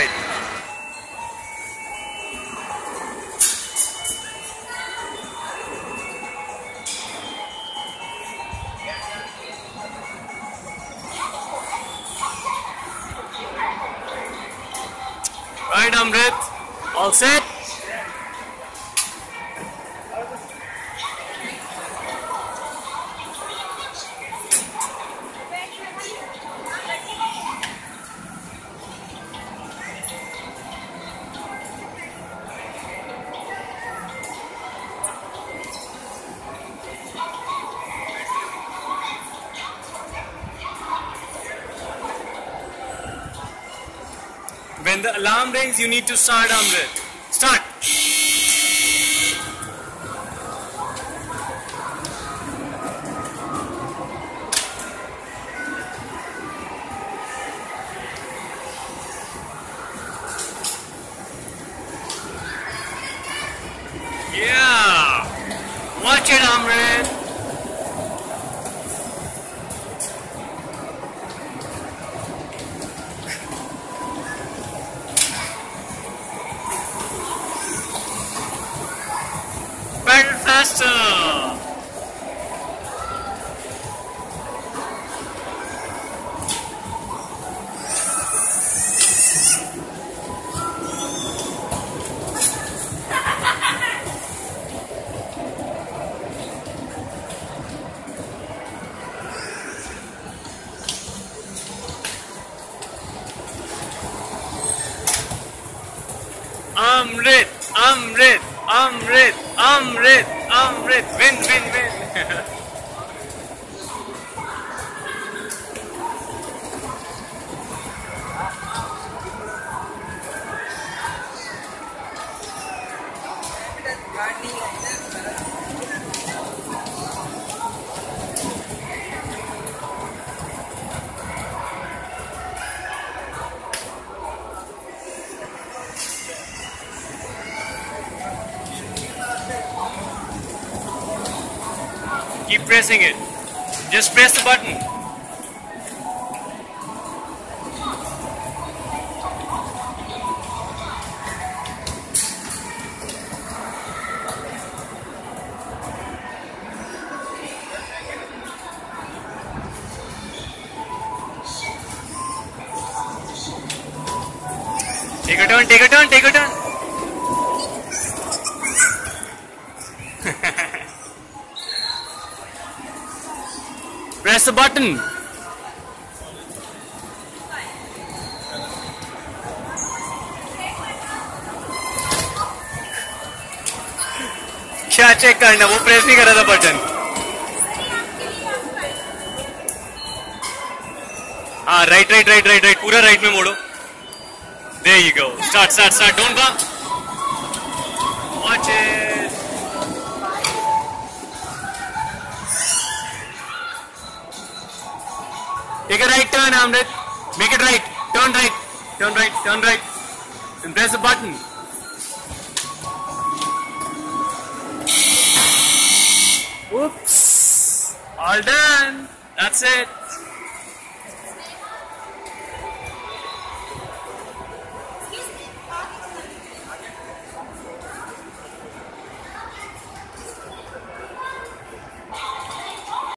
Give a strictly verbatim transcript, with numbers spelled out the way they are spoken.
right. Right, Amrit. All set? When the alarm rings, you need to start, Amrit. Start. Yeah. Watch it, Amrit. Pedal faster! Amrit, Amrit, Amrit, Amrit, Amrit, win, win, win. Keep pressing it. Just press the button. Take a turn, take a turn, take a turn. Press the button. क्या check करना, वो press नहीं कर रहा था button. हाँ, right right right right right पूरा right में मोड़ो. There you go. Start start start. Don't bump. Watch it. Take a right turn, Amrit. Make it right. Turn right. Turn right. Turn right. And press the button. Oops. All done. That's it.